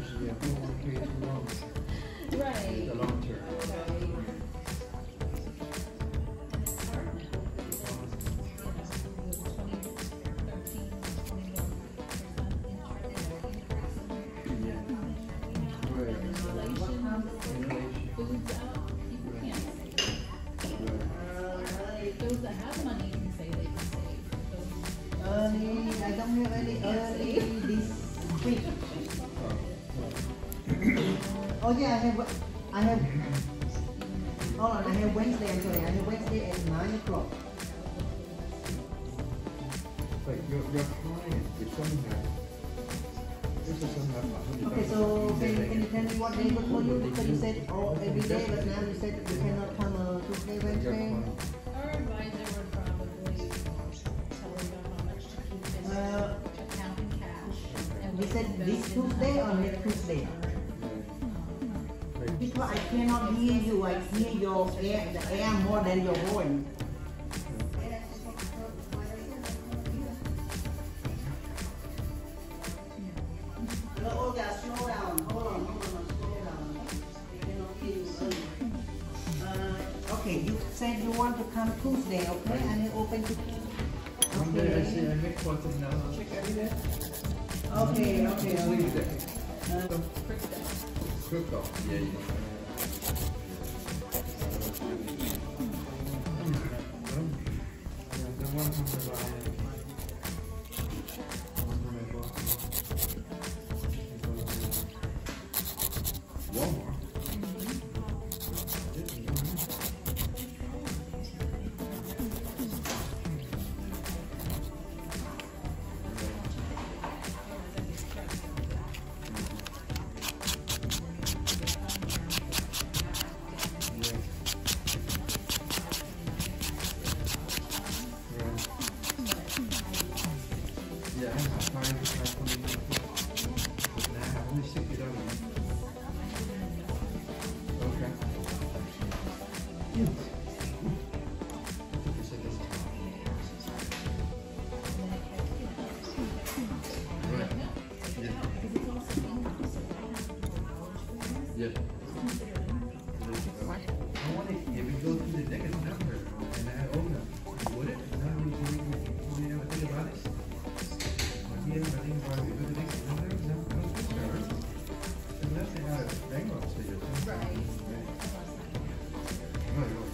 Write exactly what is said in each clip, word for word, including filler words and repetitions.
Yeah, four oh one K is too long. Right. The long term. Foods out, people can't save. Those that have money can say they can save. Early, I don't have any early this week. Oh yeah, I have, I have, hold on, I have Wednesday, I'm sorry, I have Wednesday at nine o'clock. But your, your client, if someone has, this is some have Okay, so can, can you tell me what day good for you? Because you said oh every day, but now you said you cannot come uh, Tuesday, Wednesday. Our advisor would probably tell them how much to keep in Uh, account in cash. And You said this invest in Tuesday or other- next Tuesday? Because I cannot hear you, I hear your air, the air more than your voice. Hello, Olga, slow down. Hold on, hold on, slow down. I cannot hear you early. Uh, okay, you said you want to come Tuesday, okay? And you open to. One day I see I make one thing now, I'll check every day. Okay, okay, Just leave it okay. there. Uh, Crypto. Yeah, you Yeah, the one from the line. One from my boss. Walmart. Yeah, I have five, five hundred. But now I have only sixty dollars. Okay. Right. Yeah. Yeah. I want it, if we go to the negative number, and I own them, would it? Now we, we, we, we never think about it. Yeah, but I think about it, we think, no, no, no, no, no, unless they have bankruptcy or something. Right. Right, right.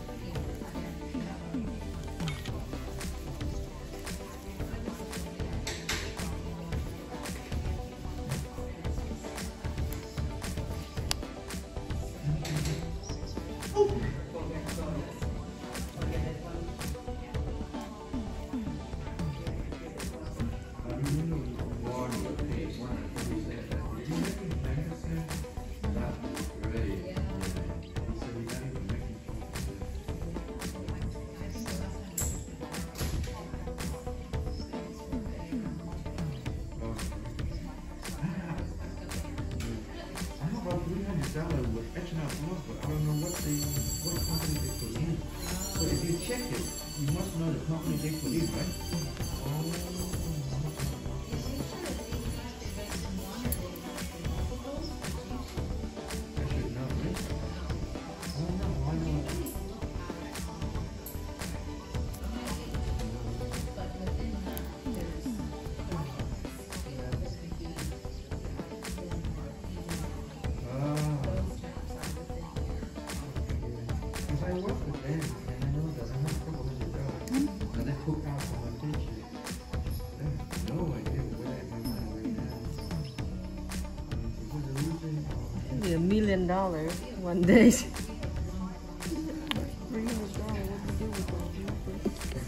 With etching out floors, but I don't know what they, what company they put in. So if you check it, you must know the company they put in, right? Oh. I should know, right? Oh no, why not? I work with them and I know that I have a couple hundred dollars and they took out from my paycheck. I have no idea where I got my money right now. For the reason Maybe a million dollars one day. Three hundred dollars. What do you do with those?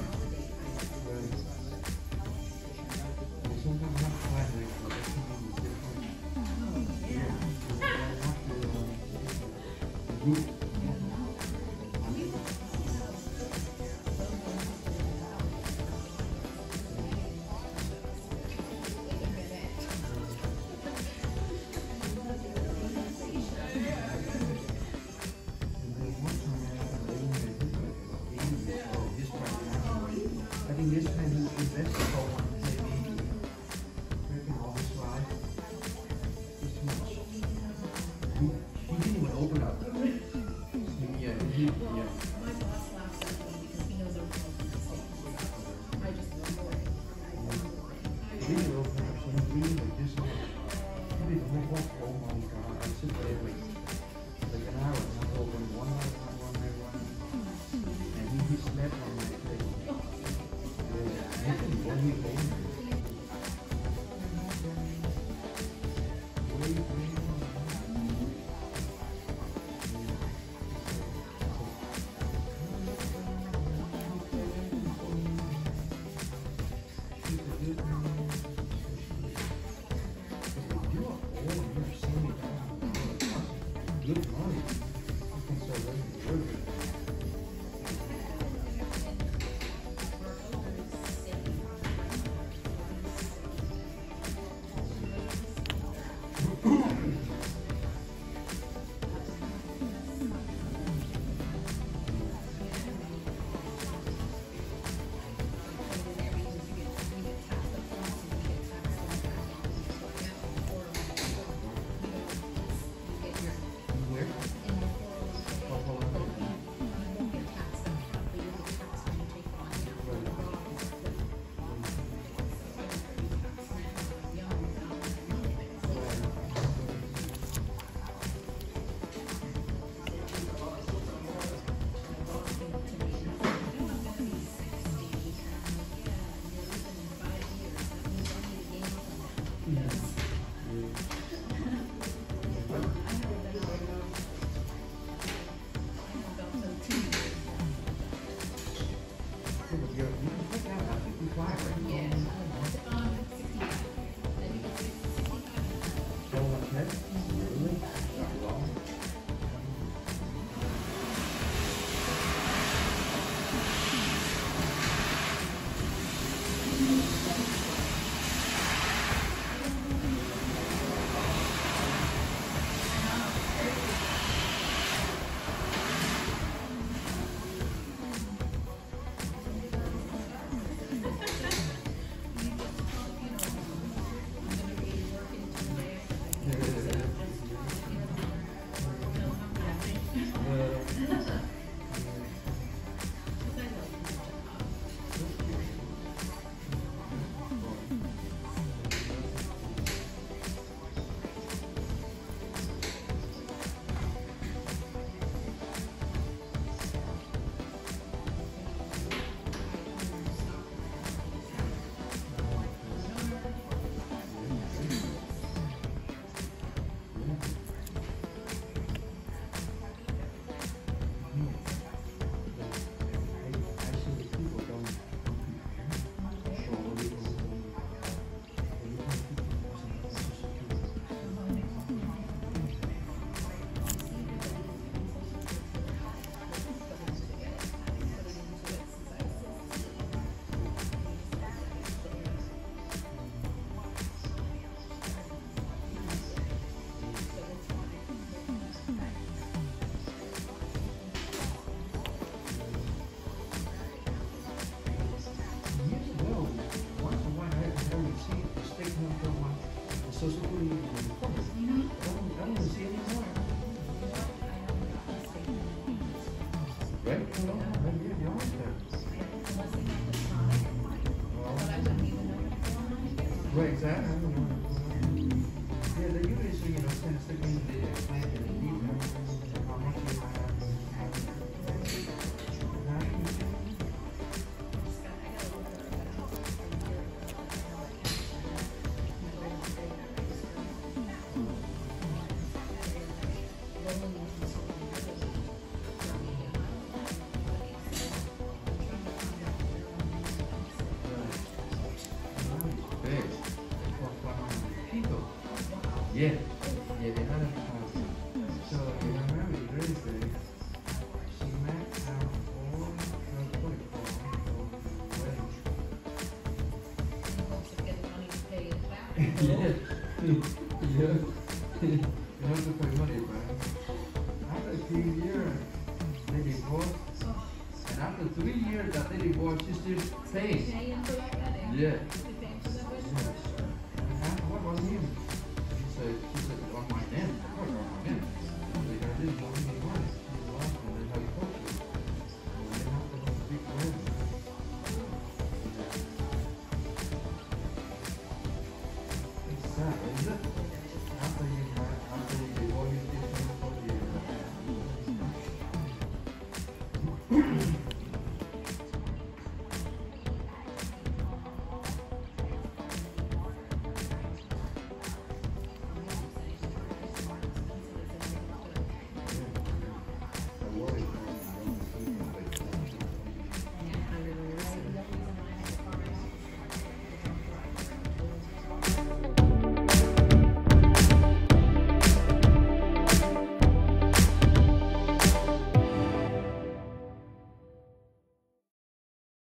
sometimes not quite like what I think is different. Yeah. So I have to uh, group. This time he invested for one maybe making all this life. Just good money. I can sell them in Georgia. Where? Social Security reports. I don't, I don't see any more. Right? No, right here, you always have. Right, exactly. Yeah, they usually, so, you know, kind of stick in the plant and the deep how much you have. Yeah, yeah, they had a house. So they got married very big. She maxed out all her protocol for wedding. Yeah, yeah. You have to pay money back. After three years, they divorced. And after three years that they divorced, she still pays. Yeah.